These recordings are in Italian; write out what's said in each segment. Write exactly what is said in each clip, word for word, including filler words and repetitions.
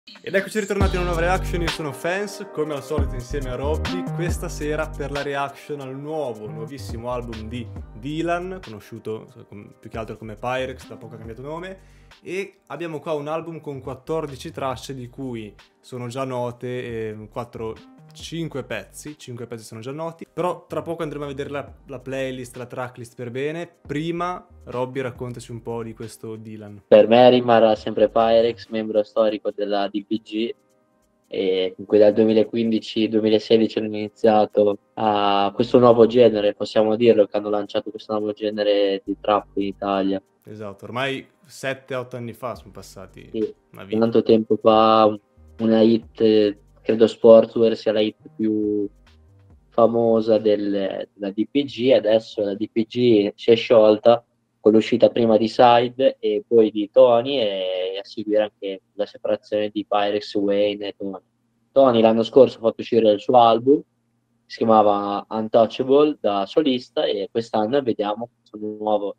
Ed eccoci ritornati in una nuova reaction, io sono Fans, come al solito insieme a Robby, questa sera per la reaction al nuovo, nuovissimo album di Dylan, conosciuto più che altro come Pyrex, da poco ha cambiato nome, e abbiamo qua un album con quattordici tracce di cui sono già note eh, quattro, cinque pezzi, cinque pezzi sono già noti, però tra poco andremo a vedere la, la playlist, la tracklist per bene. Prima, Robby, raccontaci un po' di questo Dylan. Per me rimarrà sempre Pyrex, membro storico della D P G, e in cui dal duemilaquindici-duemilasedici hanno iniziato a questo nuovo genere, possiamo dirlo, che hanno lanciato questo nuovo genere di trap in Italia. Esatto, ormai sette otto anni fa sono passati Sì, una vita. tanto tempo fa una hit, credo Sportswear sia la hit più famosa del, della D P G, adesso la D P G si è sciolta con l'uscita prima di Side e poi di Tony, e a seguire anche la separazione di Pyrex, Wayne e Tony. Tony l'anno scorso ha fatto uscire il suo album, si chiamava Untouchable da solista, e quest'anno vediamo questo nuovo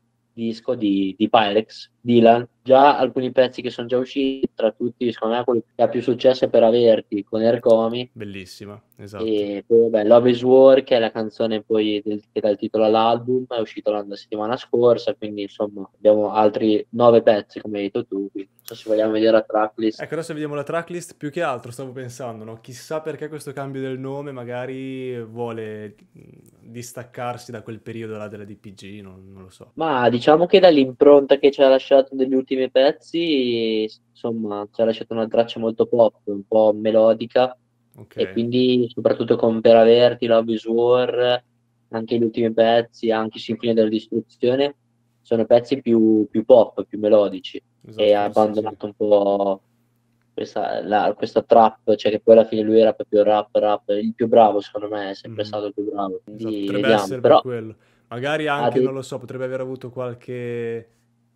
disco di, di Pyrex, Dylan. Già alcuni pezzi che sono già usciti, tra tutti secondo me quello che ha più successo è Per Averti con Ercomi, Bellissima, esatto. e poi vabbè, Love is War, che è la canzone poi del- che dà il titolo all'album, è uscito la la settimana scorsa, quindi insomma abbiamo altri nove pezzi come hai detto tu, quindi non so se vogliamo vedere la tracklist. Ecco, adesso vediamo la tracklist, più che altro stavo pensando, no? Chissà perché questo cambio del nome, magari vuole mh, distaccarsi da quel periodo là della D P G, non, non lo so. Ma diciamo che dall'impronta che ci ha lasciato negli ultimi pezzi, insomma, ci ha lasciato una traccia molto pop, un po' melodica, Ok, e quindi soprattutto con Per Averti, Love is War, anche gli ultimi pezzi, anche Sinfonia della Distruzione, sono pezzi più, più pop, più melodici, e esatto, ha forse sì. abbandonato un po' questa, la- questa trap, cioè che poi alla fine lui era proprio rap, rap, il più bravo secondo me, è sempre Mhm. stato il più bravo, Esatto, quindi potrebbe vediamo, essere per però quello. Magari ha anche, non dei... lo so, potrebbe aver avuto qualche...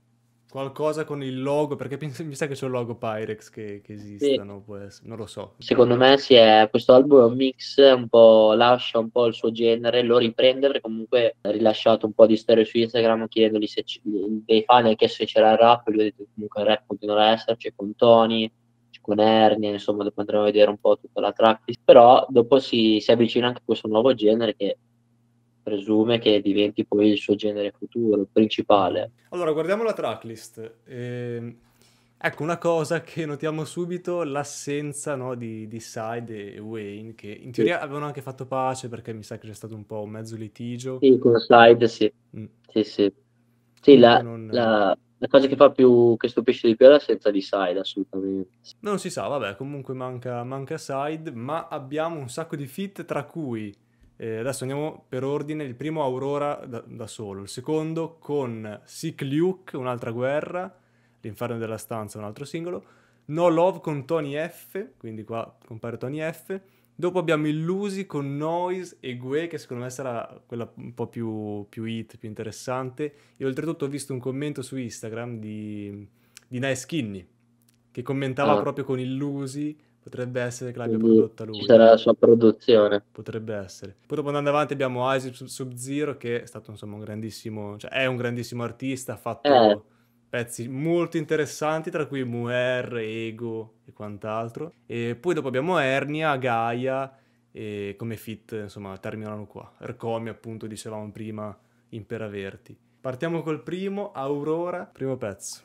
qualcosa con il logo, perché penso- mi sa che c'è un logo Pyrex che, che sì, esistano, può essere, non lo so. secondo me si è, questo album è un mix, un po' lascia un po' il suo genere, lo riprende perché comunque ha rilasciato un po' di storie su Instagram chiedendogli se c- dei fan ha chiesto se c'era il rap, lui ha detto che comunque il rap continuerà a esserci con Tony, con Ernia, insomma dopo andremo a vedere un po' tutta la tracklist, però dopo si, si avvicina anche a questo nuovo genere che presume che diventi poi il suo genere futuro, il Mhm. principale. Allora, guardiamo la tracklist. Ehm, ecco, una cosa che notiamo subito, l'assenza, no, di, di Side e Wayne, che in Sì, teoria avevano anche fatto pace perché mi sa che c'è stato un po' un mezzo litigio. sì, con Slide, sì, Mm. sì, sì. Sì, Comunque la, non, la- la cosa che fa più, che stupisce di più è l'assenza di Side, assolutamente. non si sa, vabbè, comunque manca, manca Side, ma abbiamo un sacco di feat, tra cui, eh, adesso andiamo per ordine, il primo Aurora da, da solo, il secondo con Sick Luke, Un'altra guerra, L'inferno della stanza, un altro singolo, No Love con Tony F, quindi qua compare Tony F, dopo abbiamo Illusi con Noise e Gue, che secondo me sarà quella un po' più, più hit, più interessante, e oltretutto ho visto un commento su Instagram di, di Nice Skinny, che commentava Ah, proprio con Illusi, potrebbe essere che l'abbia quindi prodotta ci lui. sarà la sua produzione. Potrebbe essere. Poi dopo andando avanti abbiamo Isaac Sub- Sub-Zero che è stato insomma un grandissimo, cioè è un grandissimo artista, ha Eh, fatto pezzi molto interessanti tra cui Muer, Ego e quant'altro. E poi dopo abbiamo Ernia, Gaia e come fit insomma terminano qua. Ercomi appunto dicevamo prima in Peraverti. Partiamo col primo, Aurora, primo pezzo.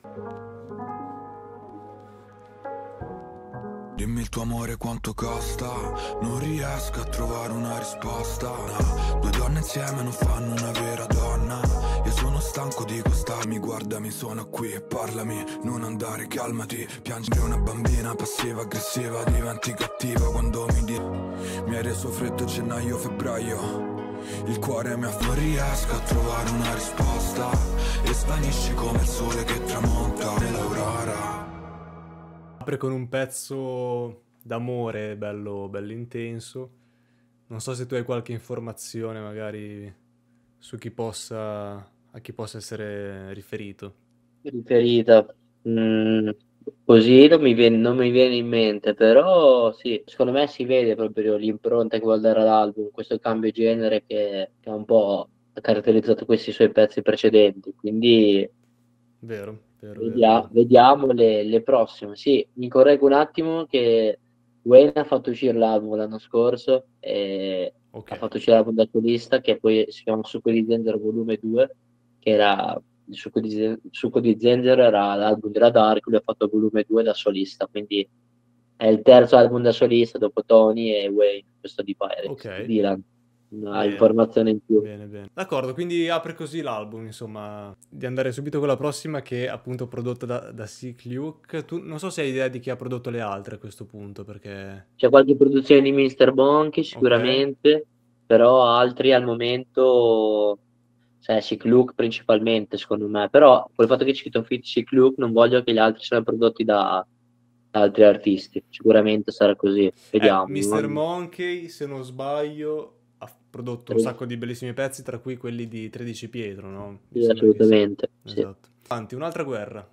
Dimmi il tuo amore quanto costa, non riesco a trovare una risposta. No, due donne insieme non fanno una vera donna. Io sono stanco di quest'armi, guardami, sono qui e parlami. Non andare, calmati, piangi una bambina passiva, aggressiva, diventi cattiva quando mi di... Mi hai reso freddo gennaio, febbraio. Il cuore mi afflora, non riesco a trovare una risposta. E svanisci come il sole che tramonta nell'aurora. Apre con un pezzo d'amore bello, bello intenso. Non so se tu hai qualche informazione magari su chi possa, a chi possa essere riferito. riferita. Mm, così non mi viene, non mi viene in mente, però sì, secondo me si vede proprio l'impronta che vuol dare all'album, questo cambio genere che, che ha un po' caratterizzato questi suoi pezzi precedenti, quindi Vero, per... Vedia- vediamo le, le prossime. Sì, mi correggo un attimo che Wayne ha fatto uscire l'album l'anno scorso e Ok, ha fatto uscire l'album da solista che poi si chiama Succo di Zenzero volume due, che era il Succo di, Zen- Succo di Zenzero era l'album della Dark, lui ha fatto volume due da solista, quindi è il terzo album da solista dopo Tony e Wayne, questo di Pyrex, di ok, Dylan. Una bene, informazione in più. bene, bene. D'accordo, quindi apre così l'album, insomma, di andare subito con la prossima che è appunto prodotta da, da Sick Luke. Tu non so se hai idea di chi ha prodotto le altre a questo punto, perché... C'è qualche produzione di mister Bonky Ok, sicuramente, però altri al momento, cioè Sick Luke principalmente secondo me, però col fatto che c'è scritto Fit Sick Luke non voglio che gli altri siano prodotti da, da altri artisti, sicuramente sarà così, eh, vediamo. mister non- Monkey, se non sbaglio, ha prodotto un sacco di bellissimi pezzi, tra cui quelli di tredici Pietro, no? Mi Sì, sembra che sia. assolutamente, sì. Esatto. Avanti, un'altra guerra.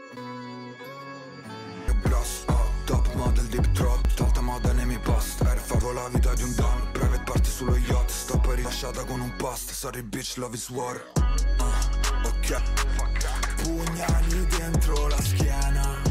Bros, oh, top model deep throat, alta moda nei miei post. Air favo la vita di un don, private party sullo yacht. Sto poi rilasciata con un post, sorry bitch, love is war. Uh, ok, pugnali dentro la schiena,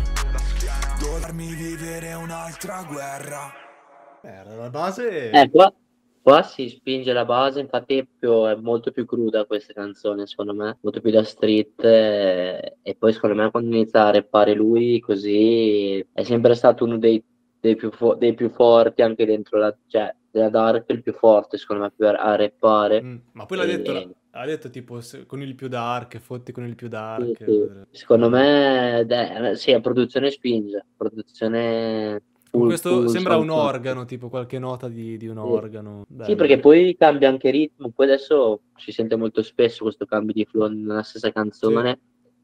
dovermi vivere un'altra guerra. Eh, la base... Eh, qua, qua si spinge la base, infatti è, più- è molto più cruda questa canzone, secondo me, molto più da street, eh, e poi secondo me quando inizia a rappare lui così è sempre stato uno dei, dei più, fo- dei più forti anche dentro la, cioè della Dark, il più forte secondo me per, a rappare. Mm, ma poi l'ha detto, E, l'ha detto tipo se- con il più dark, fotti con il più sì, dark. sì. Secondo me, dai, sì, la produzione spinge, produzione Con full, questo full sembra un soundtrack. organo, tipo qualche nota di, di un Sì. organo. Sì, Bello. perché poi cambia anche ritmo, poi adesso si sente molto spesso questo cambio di flow nella stessa Sì. canzone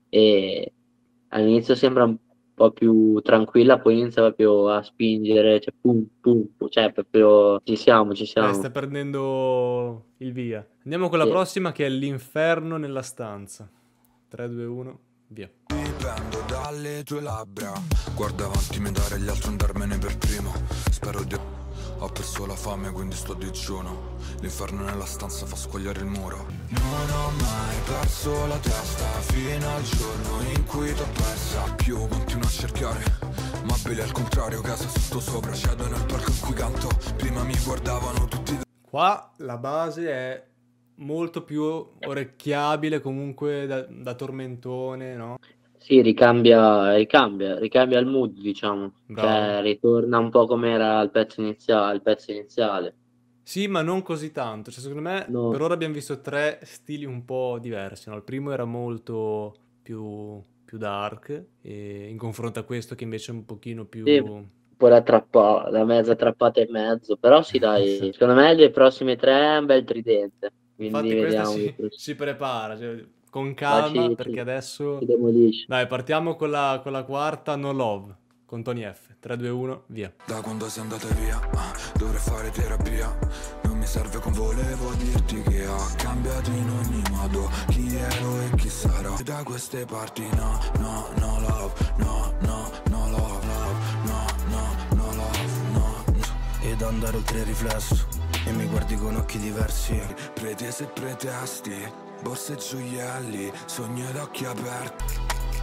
e all'inizio sembra un po' più tranquilla, poi inizia proprio a spingere, cioè pum pum, pum, cioè proprio ci siamo, ci Dai, siamo. sta prendendo il via. Andiamo con la Sì. prossima che è l'inferno nella stanza. tre, due, uno, via. Dipendo dalle tue labbra, guarda avanti, mi dare gli altri, andarmene per primo. Spero di... Ho perso la fame, quindi sto digiuno. L'inferno nella stanza fa squagliare il muro. Non ho mai perso la testa fino al giorno in cui t'ho persa. Più continuo a cercare, ma Billy al contrario, casa sotto sopra. Cedo nel palco in cui canto, prima mi guardavano tutti. Qua la base è molto più orecchiabile, comunque da, da tormentone, no? Sì, ricambia, ricambia, ricambia il mood, diciamo, Bravo. cioè ritorna un po' come era il pezzo iniziale, il pezzo iniziale. Sì, ma non così tanto. Cioè, secondo me, per No, ora abbiamo visto tre stili un po' diversi, no? Il primo era molto più, più dark, e in confronto a questo che invece è un pochino sì, più... un po' la trappa, la mezza trappata e mezzo, però sì, dai, secondo me le prossime tre è un bel tridente, quindi Infatti questa vediamo le si, prossime. si prepara, cioè, con Qua calma, ci, perché ci, ci adesso... demolisce. Dai, partiamo con la, con la quarta, No Love, con Tony F. tre, due, uno, via. Da quando sei andata via, ah, dovrei fare terapia. Non mi serve con volevo dirti che ha cambiato in ogni modo chi ero e chi sarò. Da queste parti no, no, no love, no, no, no love, love, no, no, no love, no. Ed andare oltre il riflesso e mi guardi con occhi diversi. Pretese e pretesti, borse e gioielli, sogni ed occhi aperti.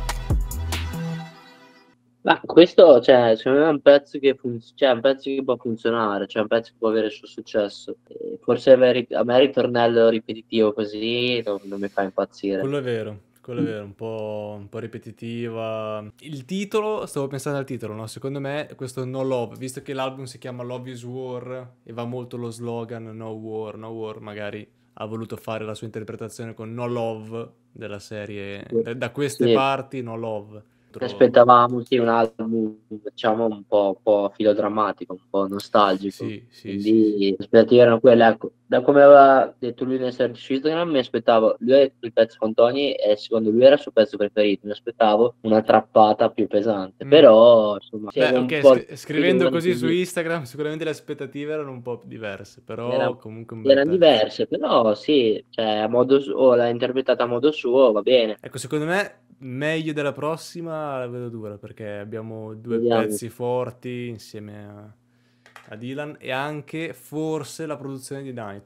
Ma questo, cioè, secondo me è un pezzo che, fun- cioè, è un pezzo che può funzionare, cioè un pezzo che può avere il suo successo. E forse a me, ri- a me il ritornello ripetitivo così non, non mi fa impazzire. Quello è vero, quello è vero, un po', un po' ripetitiva. Il titolo, stavo pensando al titolo, no? Secondo me questo No Love, visto che l'album si chiama Love is War e va molto lo slogan No War, No War, magari ha voluto fare la sua interpretazione con No Love della serie, da, da queste Sì. parti No Love. Ci aspettavamo sì, un album, diciamo, un po', un po' filodrammatico, un po' nostalgico. Sì, sì, sì, sì. Quindi le aspettative erano quelle, ecco. Da come aveva detto lui nel search su Instagram, mi aspettavo, lui ha detto il pezzo con Tony e secondo lui era il suo pezzo preferito, mi aspettavo una trappata più pesante, Mm. però insomma Beh, segue un ok, po' il scri- film scrivendo così su così. Instagram sicuramente le aspettative erano un po' diverse, però Era- comunque un bel Erano pezzo. diverse, però sì, cioè, a modo suo, l'ha interpretata a modo suo, va bene. Ecco, secondo me meglio della prossima la vedo dura perché abbiamo due Vediamo. pezzi forti insieme a, a Dylan e anche forse la produzione di Night.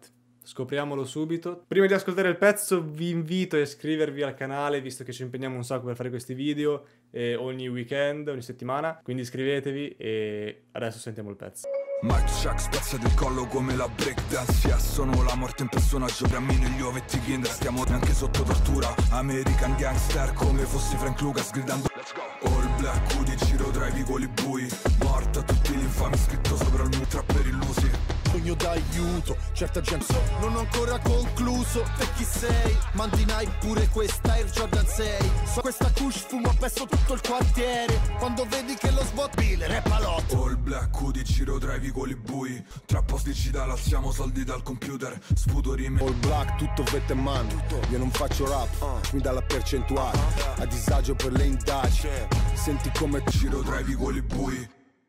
Scopriamolo subito. Prima di ascoltare il pezzo vi invito a iscrivervi al canale, visto che ci impegniamo un sacco per fare questi video eh, ogni weekend, ogni settimana. Quindi iscrivetevi e adesso sentiamo il pezzo. Mike Shack spezza del collo come la breakdance. Yeah, sono la morte in personaggio, cammino gli ovetti Kinder. Stiamo neanche sotto tortura, American gangster come fossi Frank Lucas gridando let's go. All black hoodie, giro tra i vicoli bui. Morta tutti gli infami scritto sopra il mio trapper illusi. Sogno d'aiuto, certa gente non ho ancora concluso. Te chi sei? Mandi Nike pure questa Air Jordan sei. So questa kush fumo appesso tutto il quartiere. Quando vedi che lo spot bile è palotto. All black hoodie, giro tra i vicoli bui. Tra post digitali alziamo soldi dal computer. Sputo rime. All black, tutto vette e mano. Io non faccio rap, mi dà la percentuale. A disagio per le indagini. Senti come giro tra i vicoli bui.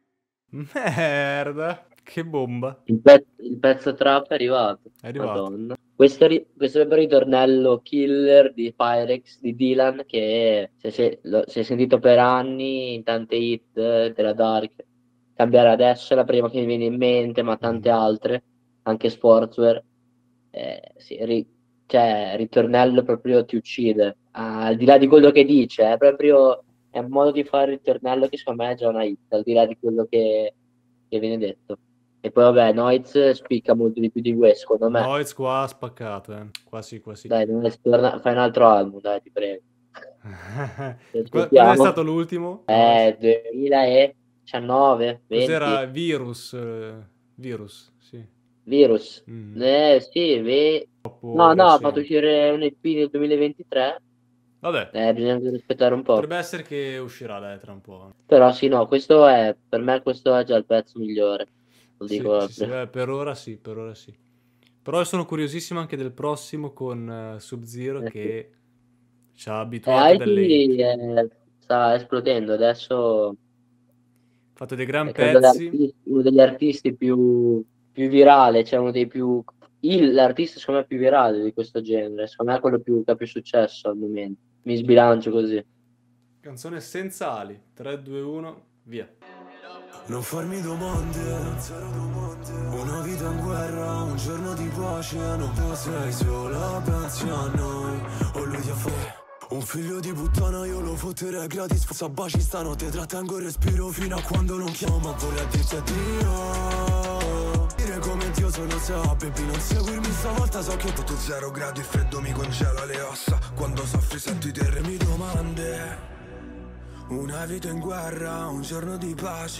Merda, che bomba. Il, pe- il pezzo trap è arrivato. È arrivato. Madonna. Questo, ri- questo è il ritornello killer di Pyrex di Dylan, che si è, se- lo- si è sentito per anni in tante hit eh, della Dark. Cambiare adesso è la prima che mi viene in mente, ma tante altre, anche Sportswear. Eh, sì, ri- cioè, ritornello proprio ti uccide. Ah, al di là di quello che dice, è proprio è un modo di fare il ritornello che secondo me è già una hit, al di là di quello che, che viene detto. E poi vabbè, Noiz spicca molto di più di questo, secondo me. Noiz qua ha spaccato, eh. Qua sì, qua sì. Dai, Noiz, torna- fai un altro album, dai, ti prego. Qual qual è stato l'ultimo? Eh, duemiladiciannove, venti. Cos'era? Virus. eh, Virus, sì. Virus. Mm. Eh, sì, ve- Troppo no, no, ha recente. fatto uscire un E P nel duemilaventitré. Vabbè, Eh, bisogna aspettare un po'. potrebbe essere che uscirà, dai, tra un po'. Però sì, no, questo è, per me questo è già il pezzo migliore. Lo Sì, dico sì, sì, proprio. eh, per ora sì, per ora sì. Però sono curiosissimo anche del prossimo con eh, Sub-Zero Eh, che ci ha Eh, abituato dalle hit. Heidi eh, sta esplodendo, adesso Ha fatto dei gran è credo pezzi. l'artista- uno degli artisti più, più virale, cioè uno dei più... Il, l'artista secondo me più virale di questo genere, secondo me è quello più, che ha più successo al momento. Mi sbilancio così. Canzone senza ali. tre, due, uno, via. Non farmi domande, una vita in guerra, un giorno di pace, non sei sola, pensi a noi, o lui ti ha fatto. Un figlio di puttana io lo fotterei gratis, forza baci stanotte, trattengo il respiro fino a quando non chiamo, ma vorrei dirti addio. Dire come Dio sono sa, baby, non seguirmi stavolta, so che tutto zero gradi, freddo mi congela le ossa, quando soffri sento i terremi domande. Una vita in guerra, un giorno di pace.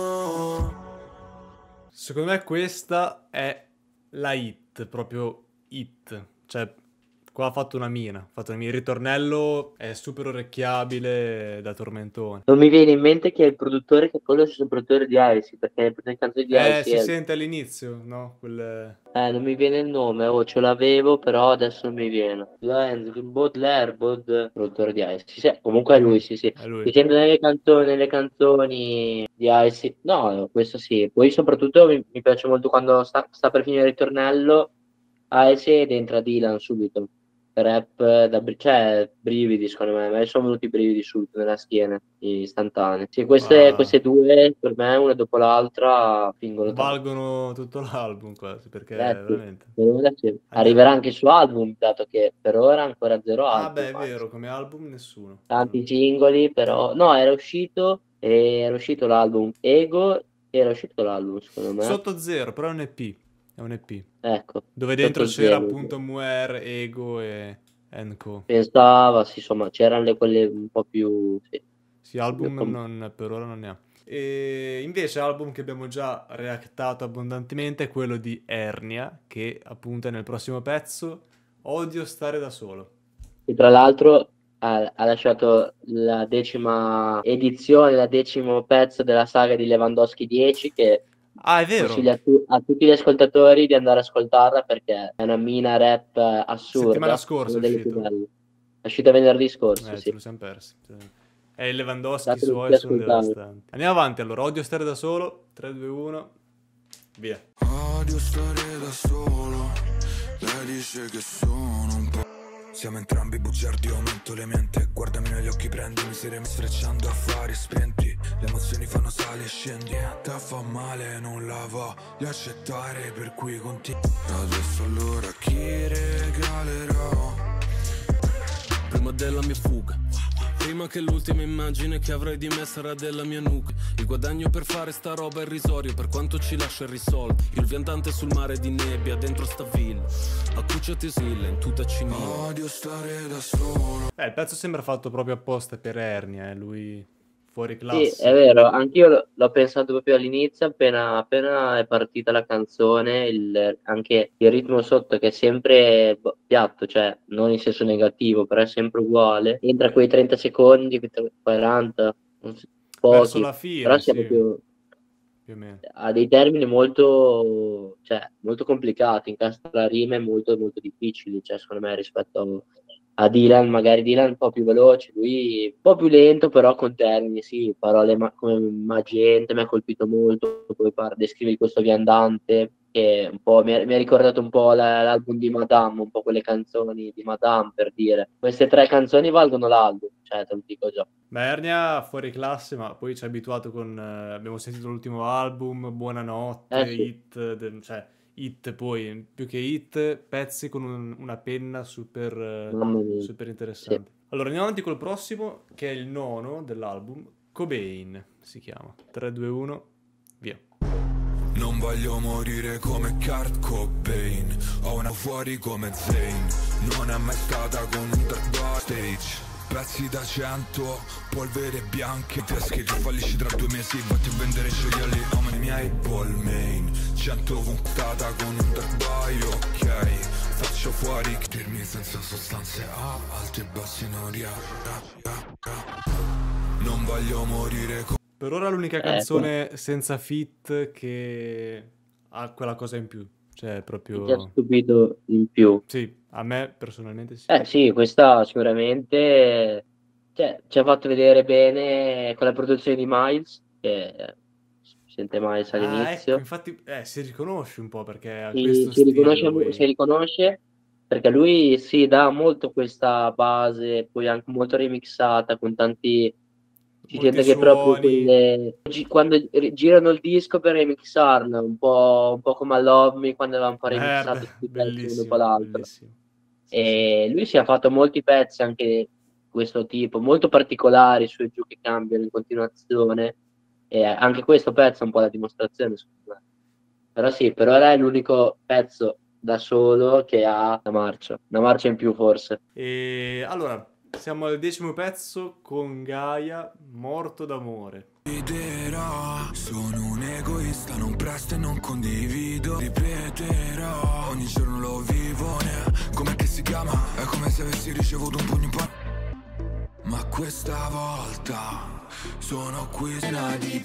Secondo me questa è la hit, proprio hit. Cioè, qua ha fatto una mina. Ha fatto una mina. Il ritornello è super orecchiabile da tormentone. Non mi viene in mente che è il produttore, che quello è il produttore di Icy, perché le canzoni di Eh, Icy si è- sente all'inizio, no? Quel... Eh, non mi viene il nome, oh, ce l'avevo, però adesso non mi viene. Baudelaire, Baud, produttore di Icy. Sì, comunque è lui, sì, sì. È lui. Si sente nelle canzoni, nelle canzoni di Icy. No, no, questo sì. Poi soprattutto mi, mi piace molto quando sta, sta per finire il ritornello Icy ed entra Dylan subito. Rap da bri- cioè brividi secondo me, a me sono venuti i brividi subito nella schiena, istantanei. Sì, queste, Ah. queste due per me, una dopo l'altra, fingono tanto. Valgono tutto l'album quasi, perché Eh, sì, veramente... per ora sì. Arriverà anche su album, dato che per ora ancora zero Ah album. beh, è anzi. vero, come album nessuno. Tanti singoli, però no, era uscito e era uscito l'album Ego, era uscito l'album secondo me. Sotto zero, però è un E P. È un E P. Ecco, Dove dentro Sotto c'era Zero. appunto Muer, Ego e Enco. Pensava, sì, insomma, c'erano le quelle un po' più sì. Sì, album Io com- non, per ora non ne ha. E invece album che abbiamo già reactato abbondantemente è quello di Ernia, che appunto è nel prossimo pezzo. Odio stare da solo. E tra l'altro ha, ha lasciato la decima edizione, la decimo pezzo della saga di Lewandowski dieci, che Ah, è vero. consiglio a, tu- a tutti gli ascoltatori di andare a ascoltarla perché è una mina rap eh, assurda. Settimana scorsa una è delle uscito. più belle. È uscita venerdì scorso, Eh, sì. ce lo siamo persi. E i Lewandowski Datelo suoi tutti sono ascoltare. devastanti. Andiamo avanti allora. Odio stare da solo. tre, due, uno. Via. Odio stare da solo, lei dice che sono un po'. Siamo entrambi bugiardi, aumento le mente. Guardami negli occhi, prendimi, seremi sfrecciando affari spenti. Le emozioni fanno sali e scendi. Te fa male, non la voglio accettare, per cui continuo. Adesso allora chi regalerò? Prima della mia fuga, prima che l'ultima immagine che avrei di me sarà della mia nuca. Il guadagno per fare sta roba è irrisorio, per quanto ci lascia irrisolti. Il viandante sul mare di nebbia dentro sta villa, accucciati silla in tutta cinese. Odio stare da solo. Eh, il pezzo sembra fatto proprio apposta per Ernia, eh, lui fuori classe. Sì, è vero, anch'io l- l'ho pensato proprio all'inizio, appena, appena è partita la canzone, il- anche il ritmo sotto che è sempre boh, piatto, cioè non in senso negativo, però è sempre uguale. Entra quei trenta secondi, quei tre- quaranta, non so, Verso pochi, la fine, però sia sì, proprio più o meno. ha dei termini molto, cioè, molto complicati, incastra rime molto, molto difficili, cioè, secondo me, rispetto a, a Dylan, magari Dylan un po' più veloce, lui un po' più lento, però con termini, sì, parole ma- come magente, mi ha colpito molto, poi par- descrive questo viandante, che un po' mi ha, mi ha ricordato un po' la- l'album di Madame, un po' quelle canzoni di Madame, per dire. Queste tre canzoni valgono l'album, cioè, te lo dico già. Ma Ernia fuori classe, ma poi ci ha abituato con... eh, abbiamo sentito l'ultimo album, Buonanotte, Eh sì, Hit, de- cioè Hit poi, più che Hit, pezzi con un- una penna super, eh, mamma mia, super sì. interessante. Allora andiamo avanti col prossimo, che è il nono dell'album, Cobain si chiama. tre, due, uno, via. Non voglio morire come Kurt Cobain. Ho una fuori come Zayn. Non è mai stata con un dark backstage. Pezzi da cento, polvere bianche. Teschi che fallisci tra due mesi. Vatti a vendere gioielli, nome miei Balmain. Cento puntata con un dark buy, ok. Faccio fuori, dirmi senza sostanze a alti e bassi non riesco. Non voglio morire come... Per ora l'unica Eh, canzone senza feat che ha quella cosa in più, cioè mi ha proprio... stupito in più. Sì, a me personalmente sì. Eh sì, questa sicuramente cioè, ci ha fatto vedere bene con la produzione di Miles, che si sente Miles Ah, ecco, all'inizio, infatti, eh, si riconosce un po' perché ha si, questo si riconosce, stile, mu- si poi... riconosce perché lui si dà molto questa base, poi anche molto remixata, con tanti... Si molti sente che proprio suoni. quelle... gi- quando gi- girano il disco per remixarlo, un po', un po' come a Love Me, quando avevamo un po' remixato Merda, tutti i pezzi uno dopo bellissimo, l'altro. bellissimo. Sì, sì. E lui si è fatto molti pezzi anche di questo tipo, molto particolari, su e giù che cambiano in continuazione. E anche questo pezzo è un po' la dimostrazione, secondo me. Però sì, per ora è l'unico pezzo da solo che ha una marcia, una marcia in più forse. E allora, siamo al decimo pezzo con Gaia, Morto d'amore. Riderò, sono un egoista, non presto e non condivido. Ripeterò, ogni giorno lo vivo, ne com'è che si chiama? È come se avessi ricevuto un pugno in pa- Ma questa volta sono qui piena di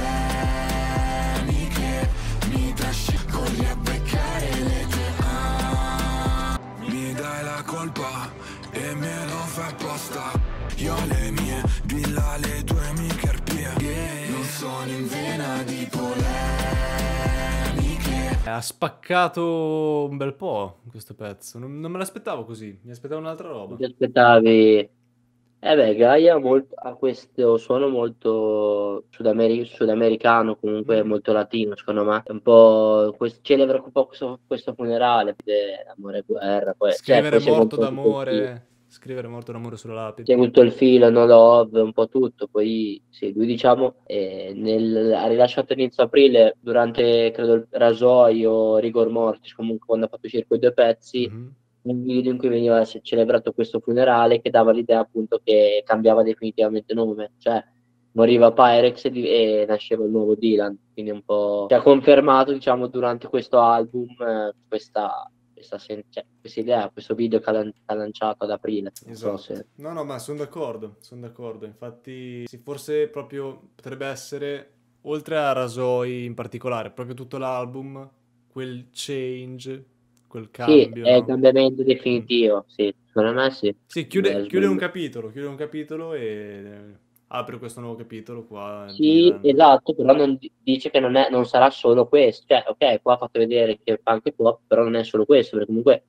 polemiche. Mi trascini a beccare le tue ah. Mi dai la colpa e me lo fai apposta. Io ho le mie, di là le tue amiche arpie. Non sono in vena di polemiche. Ha spaccato un bel po' questo pezzo, non, non me l'aspettavo così, mi aspettavo un'altra roba. Ti aspettavi... Eh beh, Gaia molt- ha questo suono molto sudameri- sudamericano, comunque Mm. molto latino, secondo me. È un po'... quest- celebra un po' questo, questo funerale, de- amore e guerra. Poi, cioè, Scrivere poi segue un Morto po' tutto il filo. d'amore, scrivere Morto d'amore sulla lapide. Segue tutto il filo, no love, un po' tutto. Poi sì, lui diciamo eh, nel- ha rilasciato inizio aprile durante credo il rasoio Rigor Mortis, comunque quando ha fatto uscire quei due pezzi, Mhm. un video in cui veniva ce- celebrato questo funerale che dava l'idea appunto che cambiava definitivamente nome, cioè moriva Pyrex e, di- e nasceva il nuovo Dylan, quindi un po' ci ha confermato diciamo durante questo album eh, questa, questa, sen- cioè, questa idea, questo video che ha, lan- che ha lanciato ad aprile, non so Esatto. se... No, no, ma sono d'accordo, sono d'accordo. Infatti, sì, forse proprio potrebbe essere, oltre a Rasoi in particolare, proprio tutto l'album, quel change, quel Sì, cambio, è il no? cambiamento Mm. definitivo, sì, secondo me sì. Sì, Beh, chiude, chiude un sbaglio. capitolo, chiude un capitolo e eh, apre questo nuovo capitolo qua, Sì, Dylan. esatto, però non di- dice che non, è, non sarà solo questo, cioè ok, qua ha fatto vedere che fa anche pop, però non è solo questo, perché comunque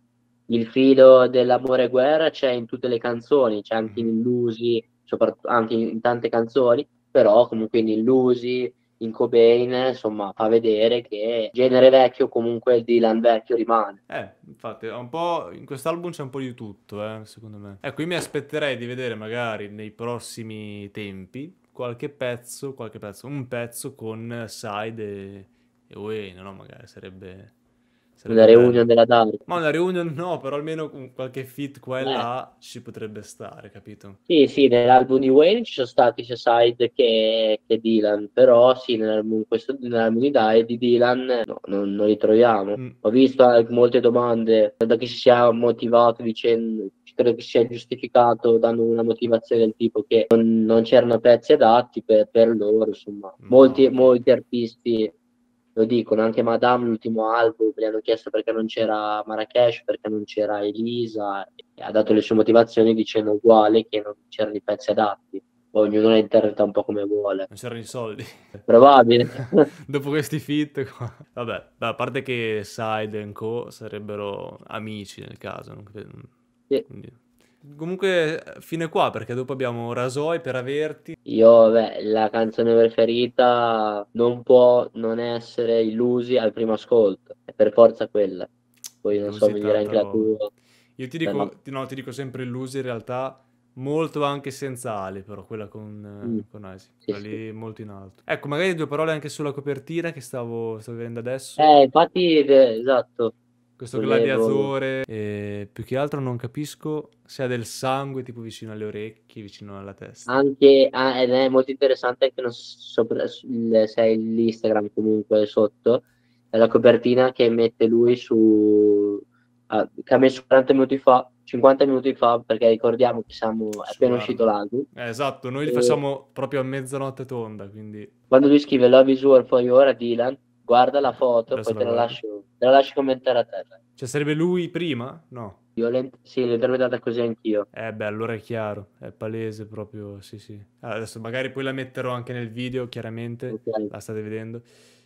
il filo dell'amore e guerra c'è in tutte le canzoni, c'è anche in Mhm. Illusi, soprattutto anche in tante canzoni, però comunque in Illusi, in Cobain, insomma, fa vedere che genere vecchio comunque il Dylan vecchio rimane. Eh, infatti, è un po', in quest'album c'è un po' di tutto, eh, secondo me. Ecco, io mi aspetterei di vedere magari nei prossimi tempi qualche pezzo, qualche pezzo, un pezzo con Side e, e Wayne, no? Magari sarebbe, Una sarebbe reunion bello. della Dark. Ma una reunion no, però almeno un- qualche feat qua e Eh, là ci potrebbe stare, capito? sì, sì, nell'album di Wayne ci sono stati sia Side che, che Dylan, però sì, nell'album, questo, nell'album di, Dai- di Dylan no, non, non li troviamo. Mm. Ho visto anche molte domande, da chi si sia motivato dicendo, credo che si sia giustificato dando una motivazione del tipo che non, non c'erano pezzi adatti per, per loro, insomma. Ma Molti, molti artisti lo dicono, anche Madame, l'ultimo album, gli hanno chiesto perché non c'era Marrakesh, perché non c'era Elisa, e ha dato le sue motivazioni dicendo uguale che non c'erano i pezzi adatti. Poi ognuno la interpreta un po' come vuole. non c'erano i soldi. Probabile. Dopo questi feat qua. Vabbè, beh, a parte che Side e Co sarebbero amici nel caso, non credo. Sì. Quindi- Comunque, fine qua, perché dopo abbiamo Rasoi per averti. Io, beh, la canzone preferita non può non essere Illusi al primo ascolto, è per forza quella. Poi non so, Illusi, mi dirà tanta anche la roba. tua. Io ti Per la- dico, ti- no, ti dico sempre Illusi, in realtà molto anche senza ali, però quella con, Mm, eh, con Isaac, sì, quella sì. lì molto in alto. Ecco, magari due parole anche sulla copertina che stavo, stavo vedendo adesso. Eh, infatti, eh, esatto, Questo volevo... gladiatore, e più che altro non capisco se ha del sangue tipo vicino alle orecchie, vicino alla testa. Anche, ah, ed è molto interessante anche non so- sopra, il- se è l'Instagram comunque sotto, è la copertina che mette lui su, ah, che ha messo quaranta minuti fa, cinquanta minuti fa, perché ricordiamo che siamo, è Su, appena uscito guarda. l'album, Eh, esatto, noi li e facciamo proprio a mezzanotte tonda, quindi quando lui scrive Love is War for you, ora Dylan, guarda la foto, adesso poi la te la guardo. lascio, te la lascio commentare a te. Cioè, sarebbe lui prima? No. Violent, sì, l'ho interpretata così anch'io. Eh beh, allora è chiaro, è palese proprio, sì sì. Ah, adesso magari poi la metterò anche nel video, chiaramente, Ok. la state vedendo.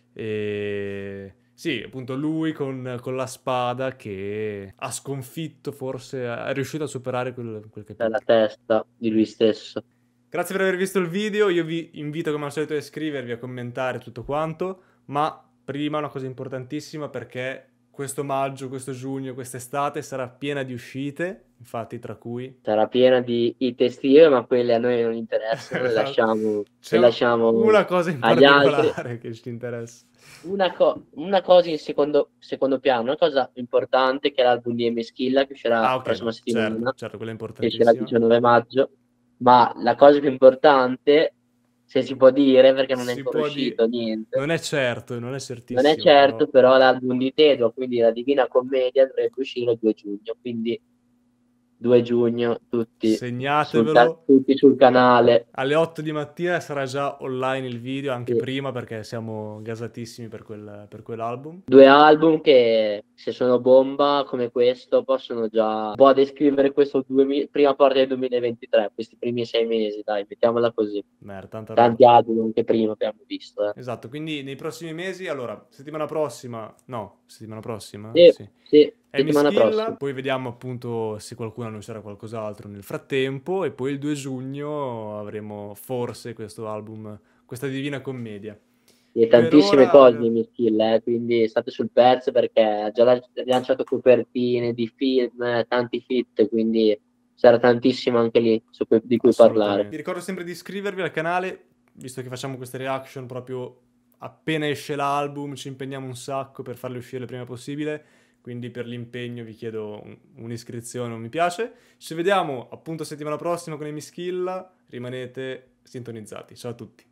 E sì, appunto lui con, con la spada che ha sconfitto, forse, è riuscito a superare quel, quel Dalla capitolo. testa di lui stesso. Grazie per aver visto il video, io vi invito come al solito a iscrivervi, a commentare tutto quanto, ma prima una cosa importantissima perché questo maggio, questo giugno, quest'estate sarà piena di uscite, infatti tra cui... Sarà piena di hit estive, ma quelle a noi non interessano, le Esatto. lasciamo, le C'è lasciamo una cosa in agli altri. particolare che ci interessa. Una, co- una cosa in secondo, secondo piano, una cosa importante che è l'album di Emischilla che uscirà la Ah, ok, prossima no, certo, settimana, certo, quella è che uscirà il importantissima. diciannove maggio, ma la cosa più importante, se si può dire, perché non è Si ancora può dire... uscito niente, Non è certo, non è non è certissimo, però... certo, però l'album di Tedua, quindi la Divina Commedia, dovrebbe uscire il due giugno, quindi due giugno tutti sul, ca- Segnatevelo. tutti sul canale. Alle otto di mattina sarà già online il video, anche Sì. prima perché siamo gasatissimi per, quel, per quell'album. Due album che se sono bomba come questo possono già un po' descrivere questo duemila prima parte del duemilaventitré, questi primi sei mesi, dai, mettiamola così. Merda, tanta roba. Tanti album anche prima abbiamo visto. Eh. Esatto, quindi nei prossimi mesi, allora, settimana prossima, no, settimana prossima, Sì, sì. sì, È settimana Mischilla, prossima. poi vediamo appunto se qualcuno annuncerà qualcos'altro nel frattempo e poi il due giugno avremo forse questo album, questa Divina Commedia. E Per tantissime ora, cose di Mischil, eh, quindi state sul pezzo perché ha già lan- lanciato copertine di film, eh, tanti hit, quindi sarà tantissimo anche lì su cui- di cui parlare. assolutamente. Vi ricordo sempre di iscrivervi al canale, visto che facciamo queste reaction proprio appena esce l'album, ci impegniamo un sacco per farle uscire il prima possibile, quindi per l'impegno vi chiedo un- un'iscrizione, un mi piace. Ci vediamo appunto settimana prossima con i Mischilla, rimanete sintonizzati. Ciao a tutti.